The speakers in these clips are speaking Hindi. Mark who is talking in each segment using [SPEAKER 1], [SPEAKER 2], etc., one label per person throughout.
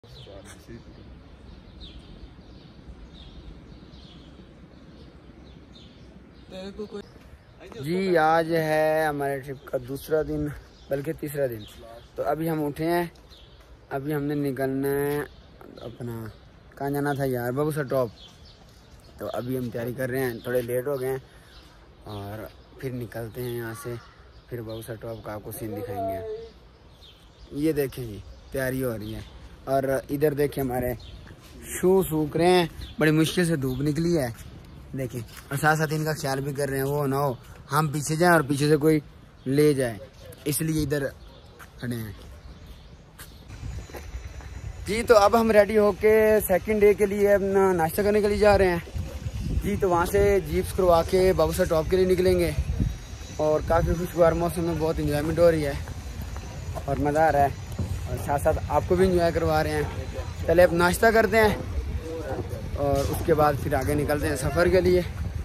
[SPEAKER 1] जी आज है हमारे ट्रिप का दूसरा दिन बल्कि तीसरा दिन। तो अभी हम उठे हैं, अभी हमने निकलना है अपना कहाँ जाना था यार, बाबूसर टॉप। तो अभी हम तैयारी कर रहे हैं, थोड़े लेट हो गए हैं और फिर निकलते हैं यहाँ से, फिर बाबूसर टॉप का आपको सीन दिखाएंगे। ये देखें जी तैयारी हो रही है और इधर देखें हमारे शू सूख रहे हैं, बड़ी मुश्किल से धूप निकली है देखें, और साथ साथ इनका ख्याल भी कर रहे हैं वो ना हो हम पीछे जाएं और पीछे से कोई ले जाए, इसलिए इधर खड़े हैं जी। तो अब हम रेडी होके सेकंड डे के लिए अपना नाश्ता करने के लिए जा रहे हैं जी। तो वहाँ से जीप्स करवा के बाबूसर टॉप के लिए निकलेंगे और काफ़ी खुशगवार मौसम में बहुत इंजॉयमेंट हो रही है और मज़ा आ रहा है, और साथ साथ आपको भी इंजॉय करवा रहे हैं। पहले अब नाश्ता करते हैं और उसके बाद फिर आगे निकलते हैं सफ़र के लिए।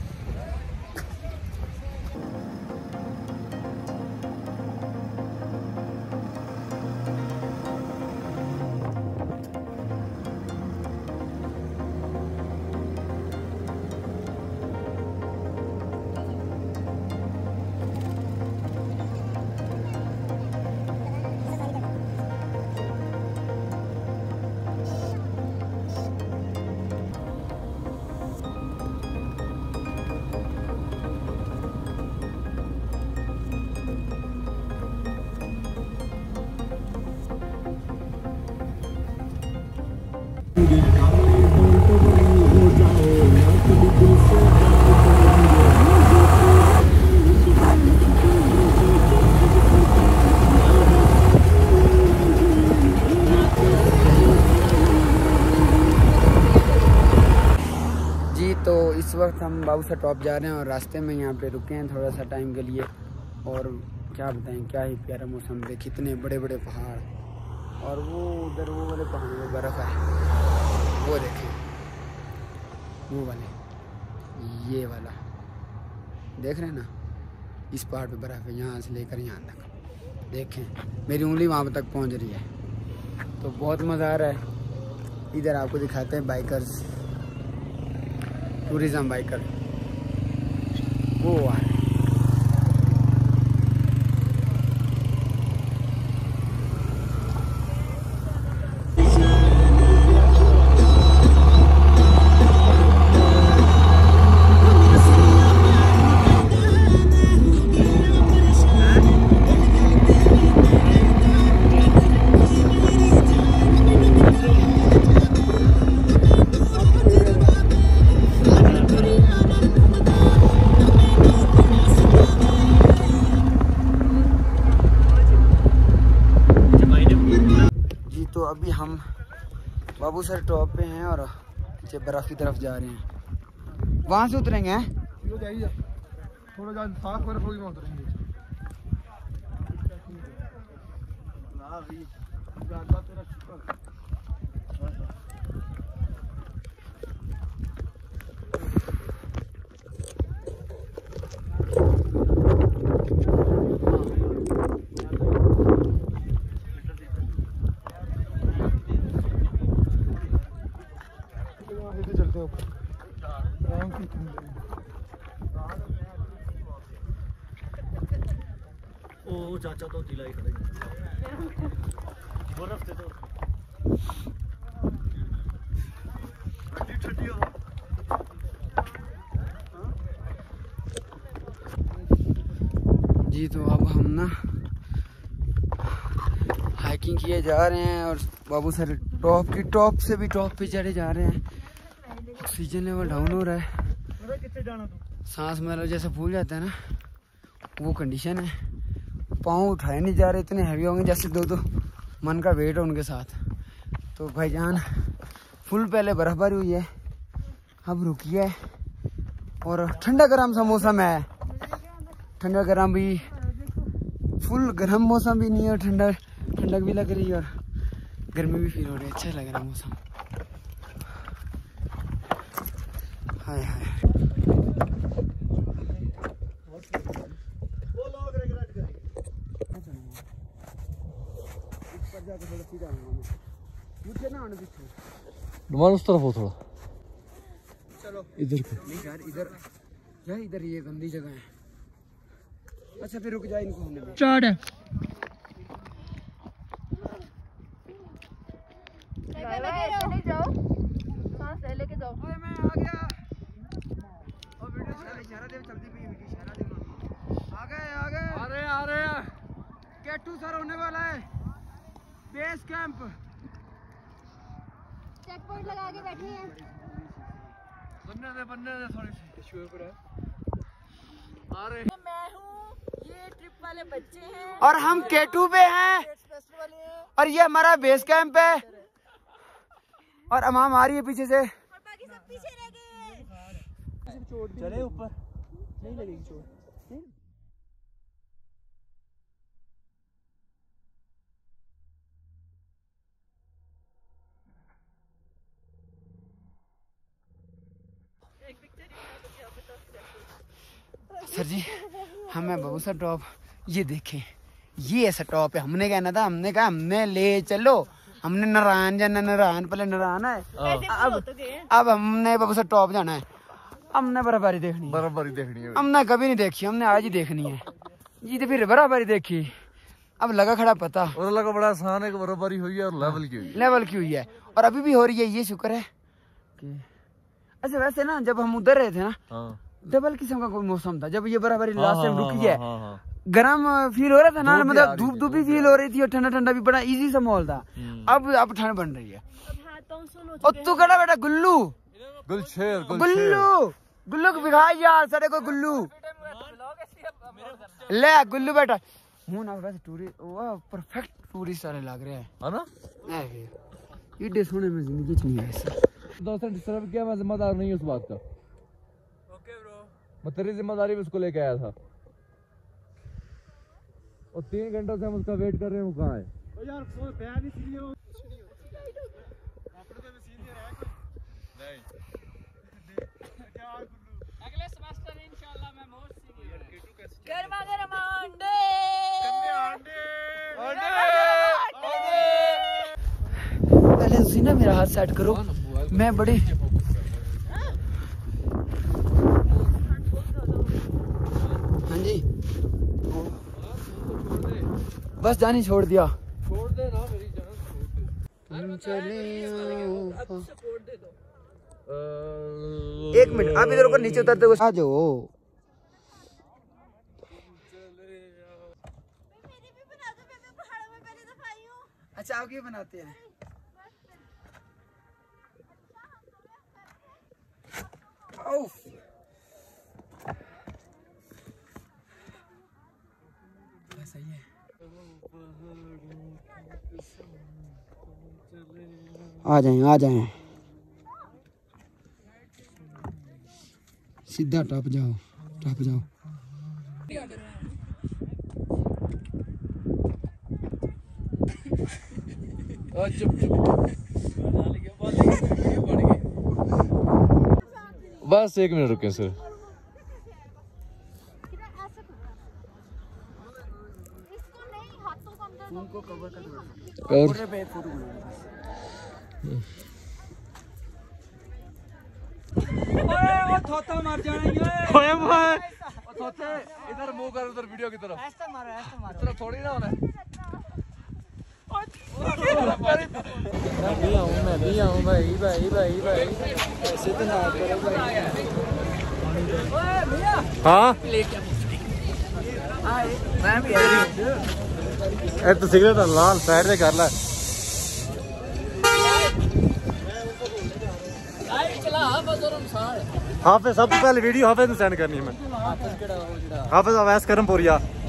[SPEAKER 1] तो इस वक्त हम बाबूसर टॉप जा रहे हैं और रास्ते में यहाँ पे रुके हैं थोड़ा सा टाइम के लिए, और क्या बताएं क्या ही प्यारा मौसम देखिए, इतने बड़े बड़े पहाड़ और वो उधर वो वाले पहाड़ों में बर्फ़ है, वो देखें वो वाले, ये वाला देख रहे हैं ना, इस पहाड़ पे बर्फ़ है यहाँ से लेकर यहाँ तक देखें, मेरी उंगली वहाँ तक पहुँच रही है। तो बहुत मज़ा आ रहा है। इधर आपको दिखाते हैं बाइकर्स, टूरिज़म बाइकर वो आ रहे हैं। तो अभी हम बाबूसर टॉप पे हैं और नीचे बर्फ़ की तरफ जा रहे हैं, वहाँ से उतरेंगे हैं थोड़ा साफ बर्फ होगी वहाँ उतरेंगे।
[SPEAKER 2] ओ चाचा तो जिला ही खड़े बर्फ थे तो
[SPEAKER 1] जी। तो अब हम ना हाइकिंग किए जा रहे हैं और बाबूसर टॉप की टॉप से भी टॉप पे चढ़े जा रहे हैं। ऑक्सीजन लेवल डाउन हो रहा है, सांस मतलब जैसे फूल जाता है ना वो कंडीशन है, पाँव उठाए नहीं जा रहे, इतने हैवी होंगे जैसे दो मन का वेट है उनके साथ। तो भाईजान फुल पहले बर्फबारी हुई है, अब रुकी है और ठंडा गर्म सा मौसम है, ठंडा गर्म भी, फुल गर्म मौसम भी नहीं है और ठंडक भी लग रही है और गर्मी भी फील हो रही है, अच्छा लग रहा है मौसम। हाय हाय मुझे ना आने पीछे
[SPEAKER 2] नुमान उस तरफ हो थोड़ा।
[SPEAKER 1] चलो
[SPEAKER 2] इधर को
[SPEAKER 1] नहीं यार, इधर ये गंदी जगह है। अच्छा फिर रुक जाए, इनको होने दे।
[SPEAKER 3] स्टार्ट है।
[SPEAKER 4] लेके जाओ, सांस लेके जाओ।
[SPEAKER 1] ओए मैं आ गया। और वीडियो इशारा दे, चलती भी वीडियो इशारा दे। आ गए केटू सर होने वाला है। बेस कैंप
[SPEAKER 4] चेक पॉइंट लगा के बैठे हैं।
[SPEAKER 2] बनने दे थोड़ी सी इशू पर है। अरे
[SPEAKER 4] मैं हूँ, ये ट्रिप वाले बच्चे हैं
[SPEAKER 1] और हम केटू पे हैं और ये हमारा बेस कैंप है और अमाम आ रही है पीछे से।
[SPEAKER 4] और बाकी सब पीछे रह गए।
[SPEAKER 2] चले ऊपर नहीं लगेगी चोट।
[SPEAKER 1] सर जी हमें बबूसा टॉप, ये देखें, ये ऐसा टॉप है। हमने कहना था, हमने कहा हमने ले चलो, हमने नारायण जाना, नारायण पहले नारायण है। अब हमने बबूसा टॉप जाना है। हमने बर्फबारी देखनी है। हमने कभी नहीं देखी, हमने आज ही देखनी है। ये तो फिर बर्फबारी देखी, अब लगा खड़ा पता।
[SPEAKER 2] और लगा बड़ा आसान है कि बर्फबारी हुई है और लेवल की हुई है।
[SPEAKER 1] और अभी भी हो रही है, ये शुक्र है कि अच्छा। वैसे ना जब हम उधर रहे थे ना, डबल किस्म का कोई मौसम था। जब ये बराबरी लास्ट टाइम रुकी है, गर्म फील हो रहा था ना, मतलब धूप भी फील हो रही थी और ठंडा ठंडा भी, बड़ा इजी सा माहौल था। अब ठंड बन रही है। और तू कड़ा बेटा गुल्लू गुल्लू को दिखा यार सारे को गुल्लू ले गुल्लू बेटा हूं ना। वैसे टूरिस्ट परफेक्ट टूरिस्ट वाले लग रहे हैं
[SPEAKER 2] है ना।
[SPEAKER 1] ये सोने में जिंदगी च नहीं है ऐसा।
[SPEAKER 2] दोस्तों डिस्टर्ब किया, मैं जिम्मेदार नहीं हूँ उस बात का। मैं तेरी जिम्मेदारी में उसको लेके आया था और 3 घंटों से हम उसका वेट कर रहे हैं। वो कहाँ है यार?
[SPEAKER 3] अगले सेमेस्टर इंशाल्लाह मैं मोर सीनियर।
[SPEAKER 4] गरमा गरम अंडे।
[SPEAKER 1] पहले उसी ना मेरा हाथ सेट करो, मैं बड़ी हाँ जी बस जानी छोड़ दिया।
[SPEAKER 2] छोड़ दे ना मेरी जान,
[SPEAKER 1] चले
[SPEAKER 2] छोड़ दे दो।
[SPEAKER 1] 1 मिनट आप इधर ऊपर नीचे उतरते हुए आ जाओ। अच्छा आप क्यों बनाते हैं? सही है। आ जाएं सीधा टप जाओ।
[SPEAKER 2] बस 1 मिनट रुके सर।
[SPEAKER 1] उनको कवर कर दो।
[SPEAKER 3] वो थोता मार जाएंगे।
[SPEAKER 2] ओए भाई ओ थोते इधर मुंह कर, उधर वीडियो की तरफ।
[SPEAKER 3] ऐसा मारो
[SPEAKER 2] इतना थोड़ी ना होना है।
[SPEAKER 3] मैं भी आऊं भाई ऐसे तो ना करो भाई।
[SPEAKER 2] हाँ
[SPEAKER 3] मैं भी
[SPEAKER 2] ए तो सिगरेट लाल साइड से कर ले। हाफिज सबसे पहले वीडियो हाफिज ने सेंड करनी है। मैं हाफिज अवैस करमपुरिया।